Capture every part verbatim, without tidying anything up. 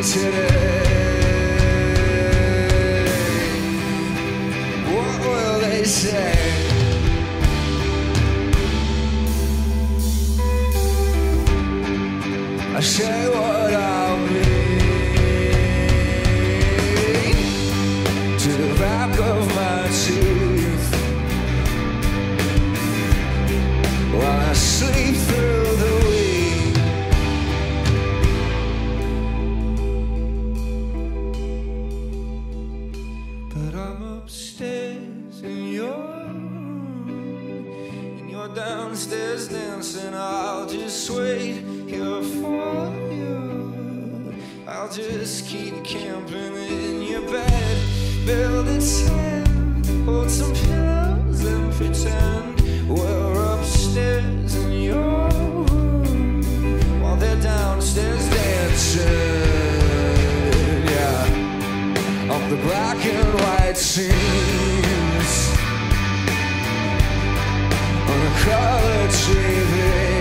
today. What will they say? I say what I'll mean to the back of my teeth while I sleep through the week. But I'm upstairs in your room, and you're downstairs dancing. I'll just wait here for you. I'll just keep camping in your bed, build a tent, hold some pillows and pretend we're upstairs in your room while they're downstairs dancing. Yeah, of the black and white scenes on a color T V.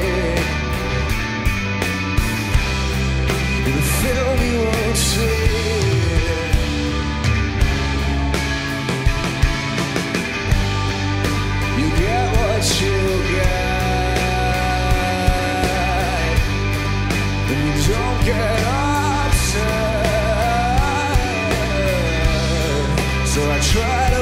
The film you won't see. You get what you get, and you don't get upset. So I try to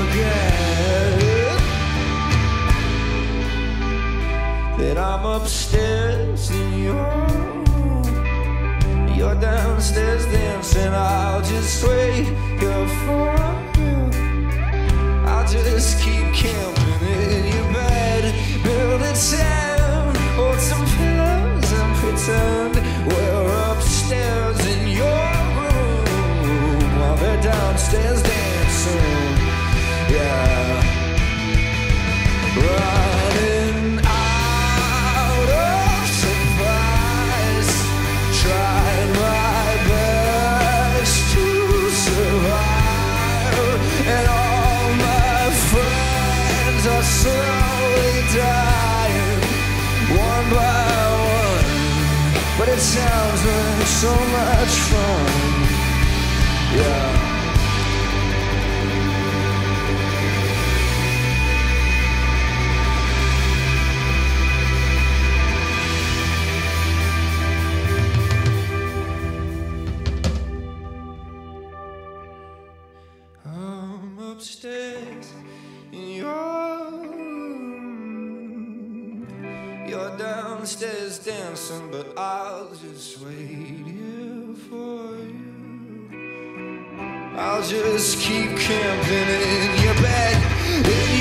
forget that I'm upstairs in your room. You're downstairs dancing. I'll just wait here for you. I'll just keep camping in your bed, build a tent, hold some pillows and pretend we're upstairs in your room while they're downstairs dancing. Yeah, running out of supplies, trying my best to survive, and all my friends are slowly dying, one by one. But it sounds like so much fun. Yeah. I'm upstairs in your room. You're downstairs dancing, but I'll just wait here for you. I'll just keep camping in your bed. In